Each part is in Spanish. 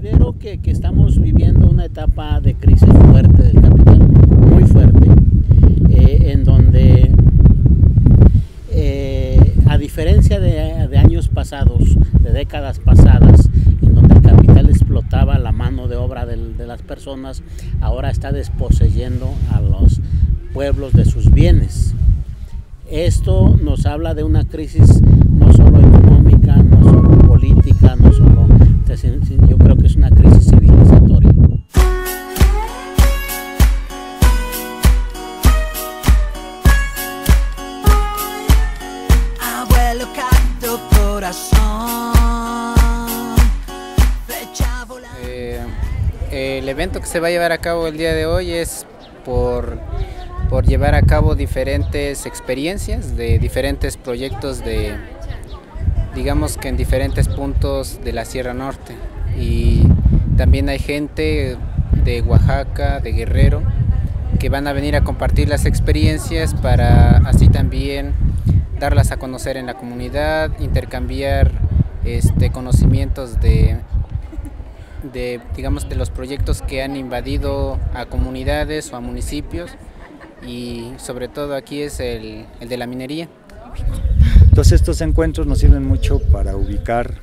Considero que estamos viviendo una etapa de crisis fuerte del capital, muy fuerte, en donde, a diferencia de años pasados, de décadas pasadas, en donde el capital explotaba la mano de obra de las personas, ahora está desposeyendo a los pueblos de sus bienes. Esto nos habla de una crisis no solo económica, no solo política, no solo, yo creo que es una crisis civilizatoria. Abuelo canto corazón. El evento que se va a llevar a cabo el día de hoy es por llevar a cabo diferentes experiencias de diferentes proyectos digamos que en diferentes puntos de la Sierra Norte, y también hay gente de Oaxaca, de Guerrero, que van a venir a compartir las experiencias para así también darlas a conocer en la comunidad, intercambiar conocimientos digamos, de los proyectos que han invadido a comunidades o a municipios, y sobre todo aquí es el de la minería. Entonces estos encuentros nos sirven mucho para ubicarnos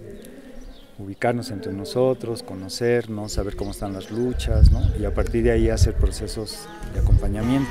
entre nosotros, conocernos, saber cómo están las luchas, ¿no? Y a partir de ahí hacer procesos de acompañamiento.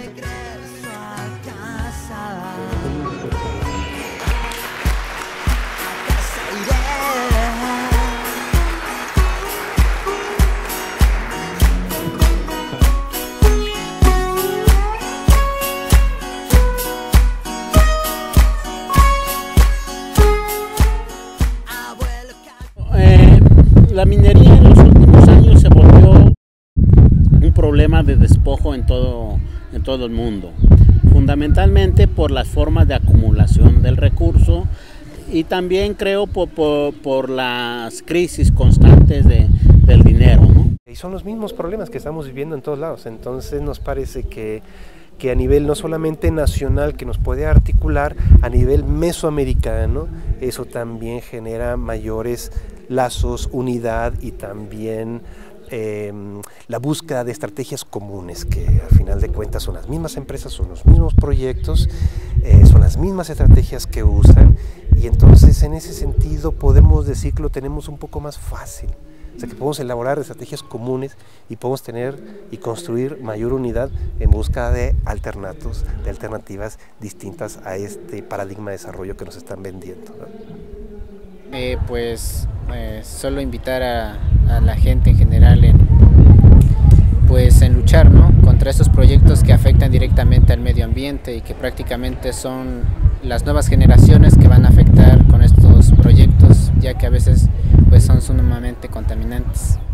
La minería en los últimos años se volvió un problema de despojo en todo el mundo, fundamentalmente por las formas de acumulación del recurso, y también creo por las crisis constantes del dinero, ¿no? Y son los mismos problemas que estamos viviendo en todos lados, entonces nos parece que a nivel no solamente nacional, que nos puede articular, a nivel mesoamericano, eso también genera mayores lazos, unidad, y también la búsqueda de estrategias comunes, que al final de cuentas son las mismas empresas, son los mismos proyectos, son las mismas estrategias que usan, y entonces en ese sentido podemos decir que lo tenemos un poco más fácil. O sea, que podemos elaborar estrategias comunes y podemos tener y construir mayor unidad en busca de alternativas distintas a este paradigma de desarrollo que nos están vendiendo, ¿no? Solo invitar a la gente en general en luchar, ¿no?, contra estos proyectos que afectan directamente al medio ambiente, y que prácticamente son las nuevas generaciones que van a afectar con estos proyectos, ya que a veces son sumamente contaminantes.